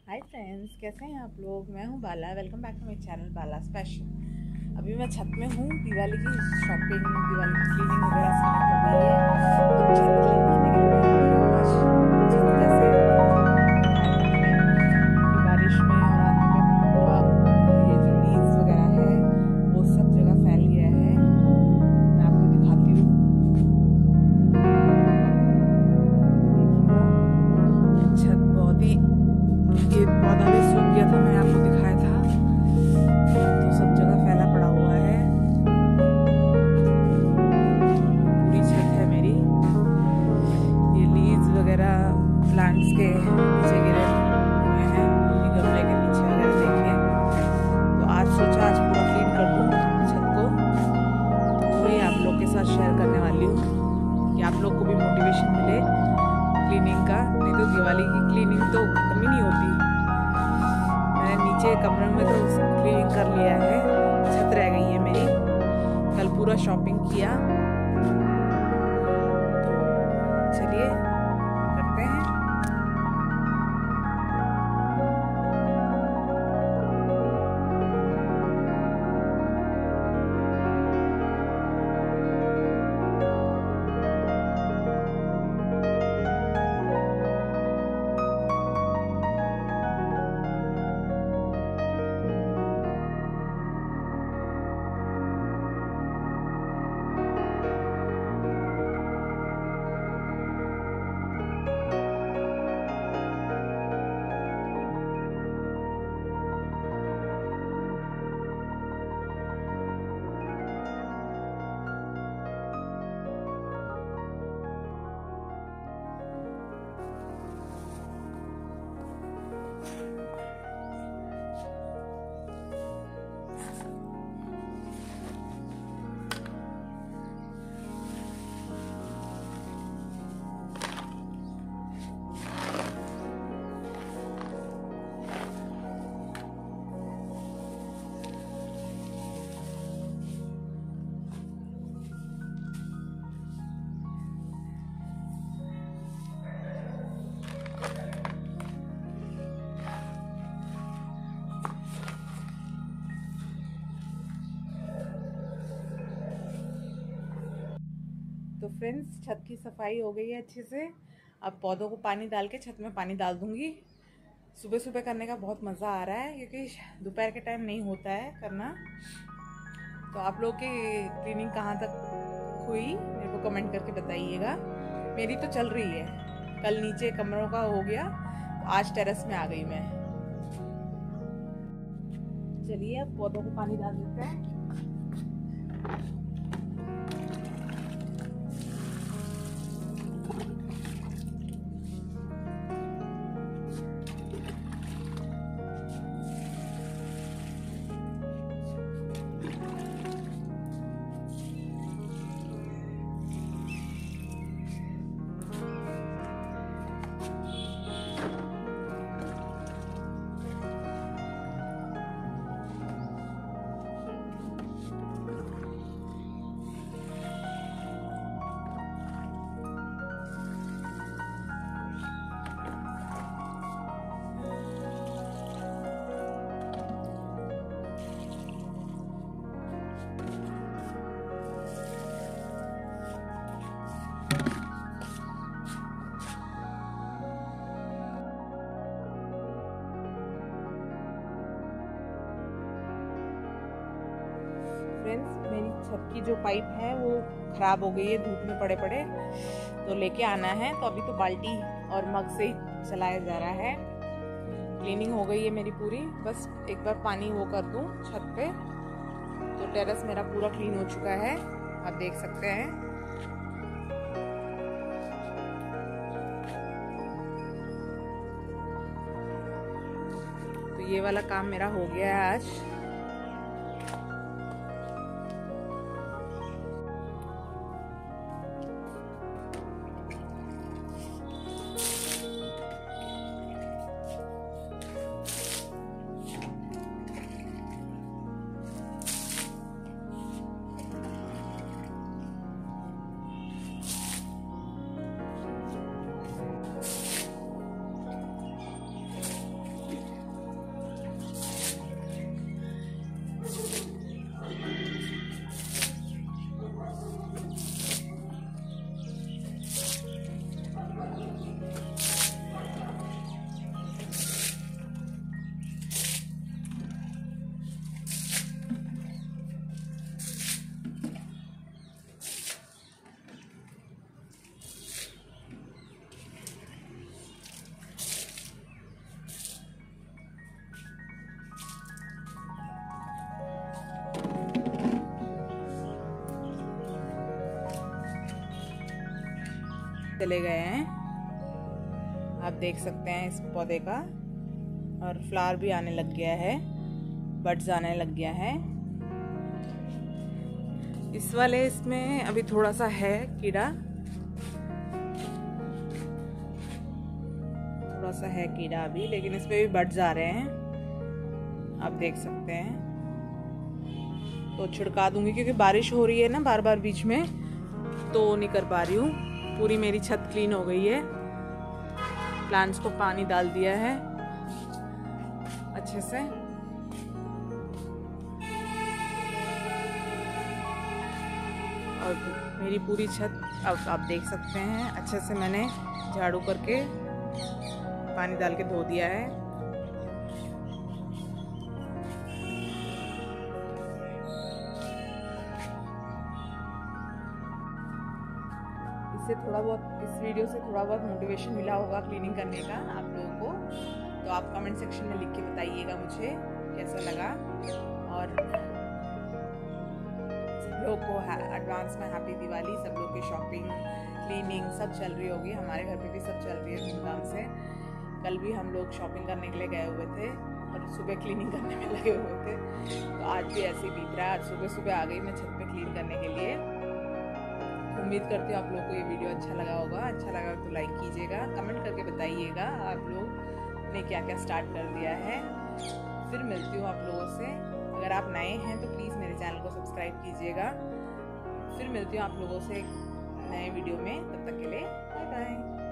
Hi friends, कैसे हैं आप लोग। मैं हूं Bala. Welcome back to my channel Bala special. अभी मैं छत में हूं। दिवाली की शॉपिंग, दिवाली की क्लीनिंग वगैरह स्टार्ट हो गई है। तो छत क्लीन करने के लिए मैं आई हूं आज। जिस तरह से दिखाया था मैंने कि बारिश में और आंधी में पूरा ये जो लीव्स वगैरह है वो सब जगह फैल गया है। मैं आपको दिखाती हूँ। छत बहुत ही, ये पौधा भी सूख गया था, मैंने आपको दिखाया था। तो सब जगह फैला पड़ा हुआ है। पूरी छत है मेरी। ये लीव्स वगैरह प्लांट्स के नीचे गिरे हुए हैं, ये गमले के नीचे वगैरह देखे। तो आज सोचा आज पूरा क्लीन कर दूँ छत को। तो वही आप लोग के साथ शेयर करने वाली हूँ कि आप लोग को भी मोटिवेशन मिले क्लीनिंग का। नहीं तो दिवाली की क्लीनिंग तो खत्म ही नहीं होती। मैंने नीचे कमरे में तो क्लीनिंग कर लिया है, छत रह गई है मेरी। कल पूरा शॉपिंग किया। तो चलिए करते हैं। तो फ्रेंड्स, छत की सफाई हो गई है अच्छे से। अब पौधों को पानी डाल के छत में पानी डाल दूंगी। सुबह सुबह करने का बहुत मज़ा आ रहा है क्योंकि दोपहर के टाइम नहीं होता है करना। तो आप लोग की क्लीनिंग कहाँ तक हुई मेरे को कमेंट करके बताइएगा। मेरी तो चल रही है। कल नीचे कमरों का हो गया, तो आज टेरेस में आ गई मैं। चलिए अब पौधों को पानी डाल देते हैं। फ्रेंड्स, मेरी छत की जो पाइप है वो ख़राब हो गई है, धूप में पड़े पड़े। तो लेके आना है। तो अभी तो बाल्टी और मग से ही चलाया जा रहा है। क्लीनिंग हो गई है मेरी पूरी। बस एक बार पानी वो कर दूं छत पे, तो टेरेस मेरा पूरा क्लीन हो चुका है। आप देख सकते हैं। तो ये वाला काम मेरा हो गया है आज। चले गए हैं, आप देख सकते हैं इस पौधे का, और फ्लावर भी आने लग गया है, बड्स आने लग गया है। इस वाले इसमें अभी थोड़ा सा है कीड़ा, थोड़ा सा है कीड़ा अभी, लेकिन इसमें भी बड्स आ रहे हैं, आप देख सकते हैं। तो छिड़का दूंगी क्योंकि बारिश हो रही है ना बार बार बीच में, तो नहीं कर पा रही हूँ। पूरी मेरी छत क्लीन हो गई है, प्लांट्स को पानी डाल दिया है अच्छे से। और मेरी पूरी छत अब आप देख सकते हैं अच्छे से मैंने झाड़ू करके पानी डाल के धो दिया है। इससे थोड़ा बहुत, इस वीडियो से थोड़ा बहुत मोटिवेशन मिला होगा क्लीनिंग करने का आप लोगों को, तो आप कमेंट सेक्शन में लिख के बताइएगा मुझे कैसा लगा। और सब लोग को एडवांस में हैप्पी दिवाली। सब लोग की शॉपिंग, क्लीनिंग सब चल रही होगी, हमारे घर पे भी सब चल रही है धूमधाम से। कल भी हम लोग शॉपिंग करने के लिए गए हुए थे और सुबह क्लीनिंग करने में लगे हुए थे, तो आज भी ऐसे ही बीत रहा है। आज सुबह सुबह आ गई मैं छत पे क्लीन करने के लिए। उम्मीद करती हूँ आप लोग को ये वीडियो अच्छा लगा होगा। अच्छा लगा तो लाइक कीजिएगा, कमेंट करके बताइएगा आप लोग ने क्या क्या स्टार्ट कर दिया है। फिर मिलती हूँ आप लोगों से। अगर आप नए हैं तो प्लीज़ मेरे चैनल को सब्सक्राइब कीजिएगा। फिर मिलती हूँ आप लोगों से नए वीडियो में, तब तक के लिए बाय बाय।